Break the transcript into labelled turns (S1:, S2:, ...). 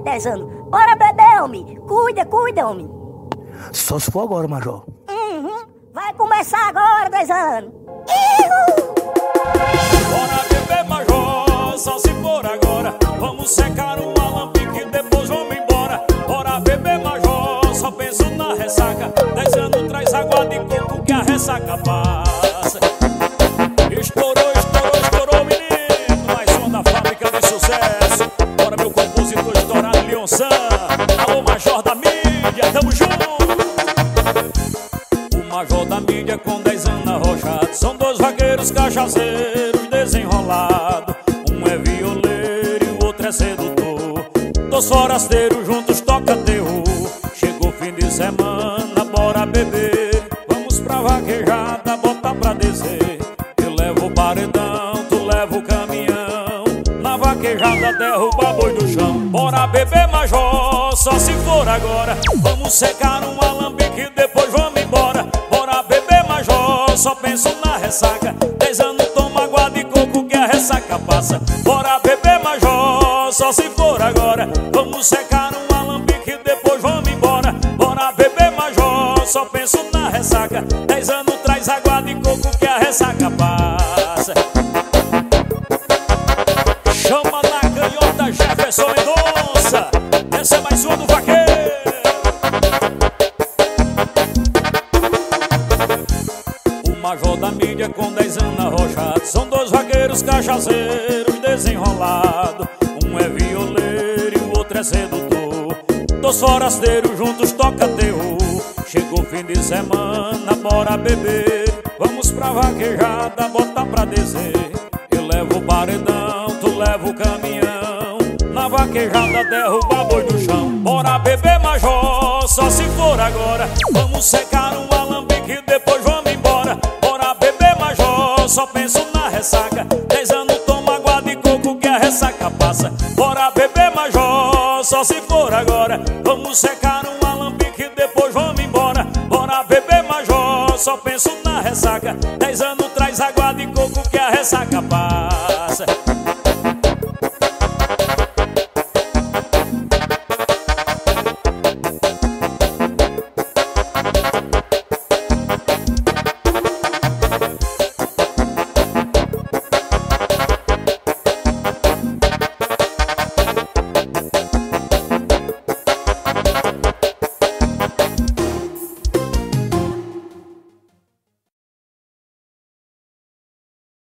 S1: 10 anos. Bora beber, homem. Cuida, homem.
S2: Só se for agora, Major.
S1: Vai começar agora, 10 anos.
S3: Bora beber, Major, só se for agora. Vamos secar um alambique e depois vamos embora. Bora beber, Major, só penso na ressaca. 10 anos traz água de coco que a ressaca passa. Estourou, menino. Mais som da fábrica de sucesso. Bora, meu compositor estourado, Leonçan. Alô, Major da mídia, tamo junto. O Major da mídia com 10 anos arrochado. São dois vaqueiros cachaceiros desenrolados. Um é violeiro e o outro é sedutor. Dois forasteiros juntos toca terror. Chegou fim de semana, bora beber. Vamos pra vaquejada, bota pra descer. Eu levo o paredão, tu leva o caminhão. Na vaquejada derruba boi do chão. Bora beber, Major, só se for agora. Vamos secar um alambique e depois vamos embora. Bora beber, Major, só penso na ressaca. 10 anos toma água de coco que a ressaca passa. Bora beber, Major, só se for agora. Vamos secar um alambique e depois vamos embora. Bora beber, Major, só penso na ressaca. 10 anos traz água de coco que a ressaca passa. Chama na canhota Jefferson Mendonça. Essa é mais uma do vaqueiro. O Major da mídia com 10 anos arrochado. São dois vaqueiros cachaceiros desenrolados. Um é violeiro e o outro é sedutor. Dois forasteiros juntos toca terror. Chegou fim de semana, bora beber. Vamos pra vaquejada, bota pra descer. Eu levo o paredão, tu leva o caminhão. Na vaquejada derruba boi do chão. Bora beber, Major, só se for agora. Vamos secar um alambique e depois vamos embora. Bora beber, Major, só penso na ressaca. 10 anos toma água de coco que a ressaca passa. Bora beber, Major, só se for agora. Vamos secar um alambique e depois vamos embora. Bora beber, Major, só penso na ressaca. 10 anos traz água de coco que a ressaca passa.